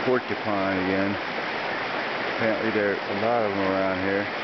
porcupine again. Apparently there are a lot of them around here.